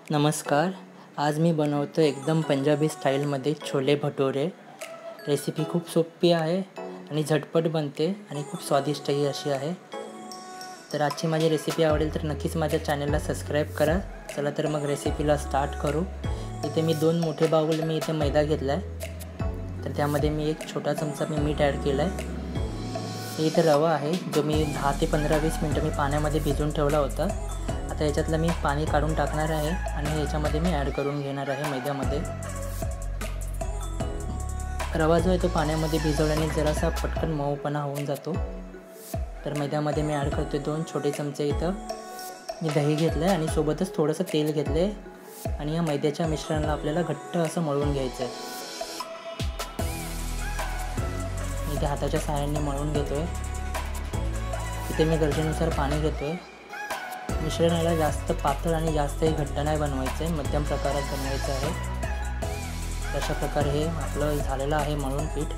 नमस्कार. आज मी बनवतो एकदम पंजाबी स्टाईलमध्ये छोले भटुरे. रेसिपी खूप सोपी आहे आणि झटपट बनते आणि खूप स्वादिष्टही अशी आहे. तर आजची माझी रेसिपी आवडेल तर नक्कीच माझ्या चॅनलला सबस्क्राईब करा. चला तर मग रेसिपीला स्टार्ट करू. इथे मी 2 मोठे बाउल मी इथे मैदा घेतला आहे. तर त्यामध्ये मी 1 छोटा चमचा मी मीठ ॲड केलं आहे. इथे रवा आहे जो मी 10 ते 15-20 मिनटं मी पाण्यामध्ये भिजवून ठेवला होता. आता याच्यातलं मी पाणी काढून टाकणार आहे आणि याच्यामध्ये मी ॲड करून घेणार आहे मैद्यामध्ये. रवा जो आहे तो पाण्यामध्ये भिजवल्याने जरासा पटकन मऊपणा होऊन जातो. तर मैद्यामध्ये मी ॲड करतो 2 छोटे चमचे इथं मी दही घेतलं आहे आणि सोबतच थोडंसं तेल घेतलं आहे आणि या मैद्याच्या मिश्रणाला आपल्याला घट्ट असं मळून घ्यायचं आहे. मी ते हाताच्या सहाय्याने मळून घेतो आहे. इथे मी गरजेनुसार पाणी घेतो आहे. मिश्रणाला जास्त पातळ आणि जास्तही घट्ट नाही बनवायचं आहे, मध्यम प्रकारात बनवायचं आहे. अशा प्रकारे हे आपलं झालेलं आहे मळून पीठ.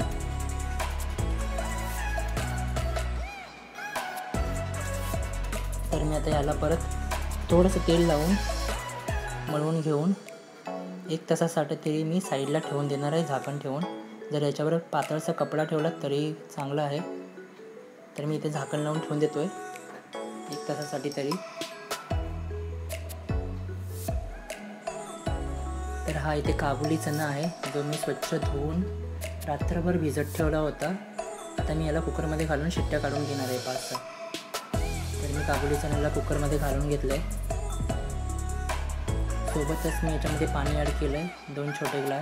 तर मी आता याला परत थोडंसं तेल लावून मळून घेऊन 1 तासासाठी तरी मी साईडला ठेवून देणार आहे झाकण ठेवून. जर याच्यावर पातळसा कपडा ठेवला तरी चांगलं आहे. तर मी इथे झाकण लावून ठेवून देतो आहे 1 तासासाठी तरी. तर हा इथे काबुली चना आहे जो मी स्वच्छ धुवून रात्रभर भिजत ठेवला होता. आता मी याला कुकरमध्ये घालून शिट्ट्या काढून घेणार आहे 5-6. तर मी काबुली चण्याला कुकरमध्ये घालून घेतलं आहे. सोबतच मी याच्यामध्ये पाणी ॲड केलं आहे 2 छोटे ग्लास.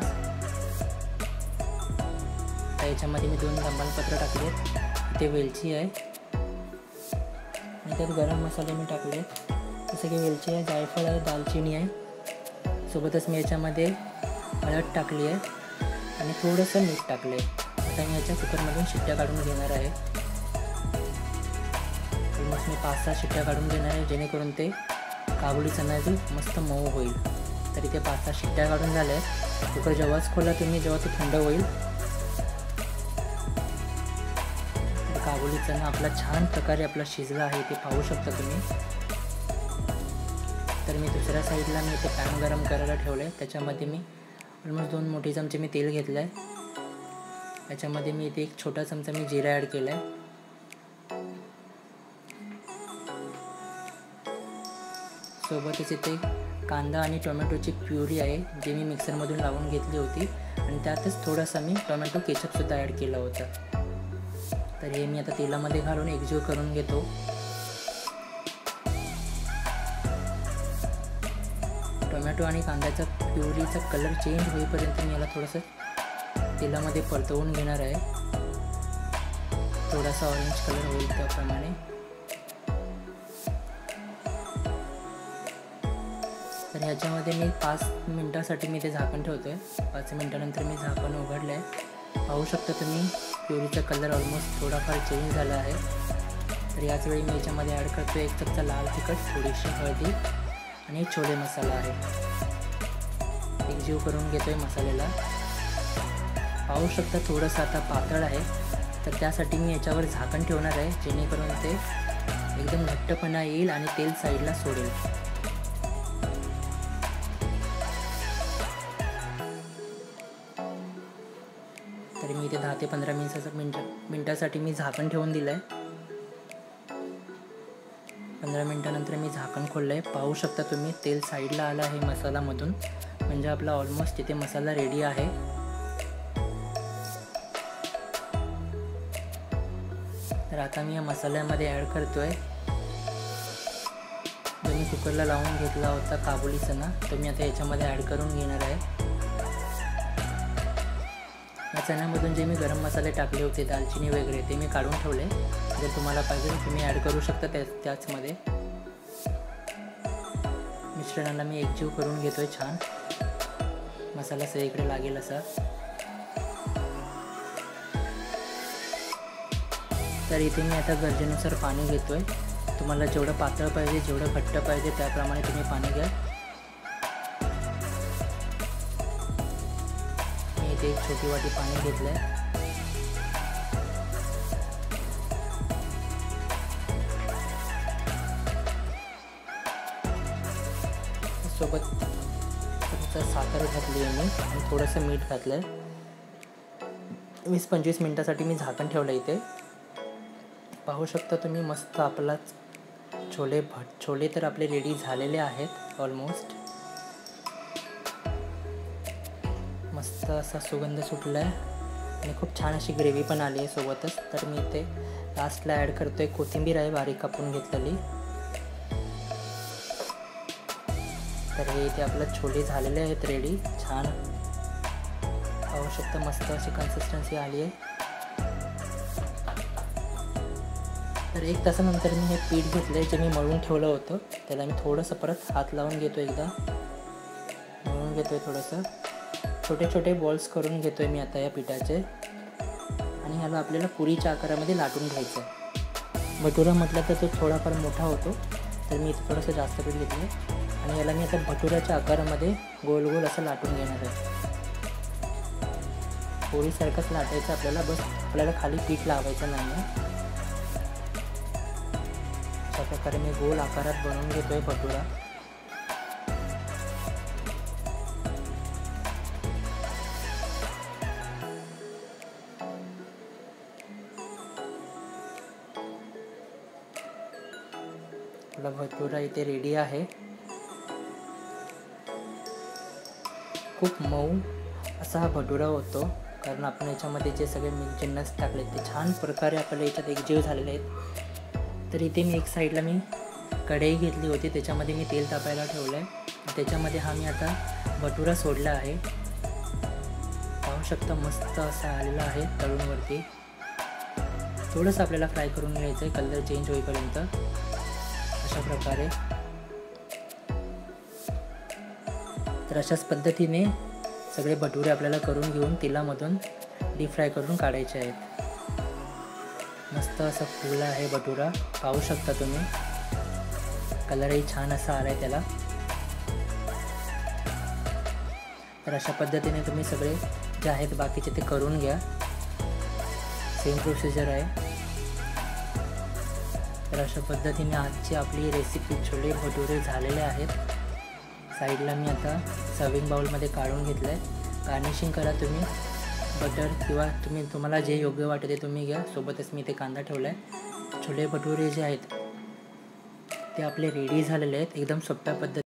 तर याच्यामध्ये मी 2 तमालपत्र टाकले. इथे वेलची आहे आणि त्यात गरम मसाले मी टाकले जसं की वेलची आहे, जायफळ आहे, दालचिनी आहे. सोबतच मी याच्यामध्ये हळद टाकली आहे आणि थोडंसं मीठ टाकले. आता मी याच्या कुकरमधून शिट्ट्या काढून घेणार आहे. मग मी 5-6 शिट्ट्या काढून घेणार आहे जेणेकरून ते काबुली चना जो मस्त मऊ होईल. तर इथे 5-6 शिट्ट्या काढून झाल्या आहेत. कुकर जेव्हाच खोला तुम्ही जेव्हा तो थंड होईल तर काबुली चना आपला छान प्रकारे आपला शिजला आहे ते पाहू शकता तुम्ही. तर मी दुसऱ्या साईडला मी इथे पॅन गरम करायला ठेवलं आहे. त्याच्यामध्ये मी ऑलमोस्ट 2 मोठे चमचे मी तेल घेतलं आहे. त्याच्यामध्ये मी इथे 1 छोटा चमचा मी जिरा ॲड केला आहे. सोबतच इथे कांदा आणि टोमॅटोची प्युरी आहे जी मी मिक्सरमधून लावून घेतली होती आणि त्यातच थोडासा मी टोमॅटो केचपसुद्धा ॲड केला होता. तर हे मी आता तेलामध्ये घालून एकजीव करून घेतो. टोमॅटो आणि कांद्याचा प्युरीचा कलर चेंज होईपर्यंत मी याला थोडंसं तेलामध्ये परतवून घेणार आहे. थोडासा ऑरेंज कलर होईल त्याप्रमाणे. तर ह्याच्यामध्ये मी 5 मिनटासाठी मी ते झाकण ठेवतो आहे. 5 मिनटानंतर मी झाकण उघडलं आहे. पाहू शकता तुम्ही प्युरीचा कलर ऑलमोस्ट थोडाफार चेंज झाला आहे. तर याचवेळी मी याच्यामध्ये ॲड करतो 1 चमचा लाल तिखट, थोडीशी हळदी आणि छोले मसाला आहे. एकजीव करून घेतो आहे मसाल्याला. पाहू शकता थोडंसं आता पातळ आहे तर त्यासाठी मी याच्यावर झाकण ठेवणार आहे जेणेकरून ते एकदम घट्टपणा येईल आणि तेल साईडला सोडेल. तरी मी इथे 10 ते 15 मिनटासाठी मी झाकण ठेवून दिलं आहे. 15 मिनटानंतर मी झाकण खोललं आहे. पाहू शकता तुम्ही तेल साईडला आलं आहे मसाल्यामधून, म्हणजे आपला ऑलमोस्ट इथे मसाला रेडी आहे. तर आता मी या मसाल्यामध्ये ॲड करतो आहे जो मी कुकरला लावून घेतला होता काबुली चना, तो मी आता याच्यामध्ये ॲड करून घेणार आहे. या चण्यामधून जे मी गरम मसाले टाकले होते, दालचिनी वगैरे, ते मी काढून ठेवले. जर तुम्हाला पाहिजे तुम्ही ॲड करू शकता त्याचमध्ये. मिश्रणाला मी एकजीव करून घेतो आहे छान. मसाला सगळीकडे लागेल असा. तर इथे मी आता गरजेनुसार पाणी घेतो आहे. तुम्हाला जेवढं पातळ पाहिजे, जेवढं घट्ट पाहिजे त्याप्रमाणे तुम्ही पाणी घ्या. मी इथे 1 छोटी वाटी पाणी घेतलं आहे. सोबत मस्त साखर घातली आहे मी आणि थोडंसं मीठ घातलं आहे. 20-25 मिनटासाठी मी झाकण ठेवलं इथे. पाहू शकता तुम्ही मस्त आपला छोले तर आपले रेडी झालेले आहेत ऑलमोस्ट. मस्त असा सुगंध सुटला आहे आणि खूप छान अशी ग्रेव्ही पण आली आहे सोबतच. तर मी इथे लास्टला ॲड करतो आहे कोथिंबीर आहे बारीक कापून घेतलेली. तर हे इथे आपलं छोले झालेले आहेत रेडी. छान पाहू शकता मस्त अशी कन्सिस्टन्सी आली आहे. तर 1 तासानंतर मी हे पीठ घेतलं आहे जे मी मळून ठेवलं होतं. त्याला मी थोडंसं परत हात लावून घेतो, एकदा मळून घेतो आहे. थोडंसं छोटे छोटे बॉल्स करून घेतो आहे मी आता या पिठाचे आणि ह्याला आपल्याला पुरीच्या आकारामध्ये लाटून घ्यायचं आहे. भटुरा म्हटलं तर तो थोडाफार मोठा होतो, तर मी इथं थोडंसं जास्त पीठ घेतलं आहे आणि याला मी आता भटुऱ्याच्या आकारामध्ये गोल गोल असं लाटून घेणार आहे. पोळीसारखंच लाटायचं आपल्याला, बस आपल्याला खाली पीठ लावायचं नाही आहे. अशा प्रकारे मी गोल आकारात बनवून घेतो आहे भटुरा. आपला भटुरा इथे रेडी आहे. खूप मऊ असा हा भटुरा होतो, कारण आपण याच्यामध्ये जे सगळे जिन्नस टाकले ते छान प्रकारे आपल्याला याच्यात एकजीव झालेले आहेत. तर इथे मी एक साईडला मी कढई घेतली होती, त्याच्यामध्ये मी तेल तापायला ठेवलं आहे. त्याच्यामध्ये हा मी आता भटुरा सोडला आहे. पाहू शकता मस्त असा आलेला आहे तळूनवरती. थोडंसं आपल्याला फ्राय करून घ्यायचं आहे कलर चेंज होईपर्यंत. अशा प्रकारे तर अशाच पद्धतीने सगळे भटुरे आपल्याला करून घेऊन तेलामधून डीप फ्राय करून काढायचे आहेत. मस्त असा फुगला आहे भटुरा, पाहू शकता तुम्ही. कलरही छान असा आला आहे त्याला. तर अशा पद्धतीने तुम्ही सगळे जे आहेत बाकीचे ते करून घ्या. सेम प्रोसिजर आहे. तर अशा पद्धतीने आजची आपली रेसिपी छोले भटुरे झालेले आहेत. साईडला मी आता सर्विंग बाउलमध्ये काढून घेतलं आहे. गार्निशिंग करा तुम्ही बटर किंवा तुम्हाला जे योग्य वाटते ते तुम्ही घ्या. सोबतच मी इथे कांदा ठेवला आहे. छोले भटुरे जे आहेत ते आपले रेडी झालेले आहेत एकदम सोप्या पद्धतीने.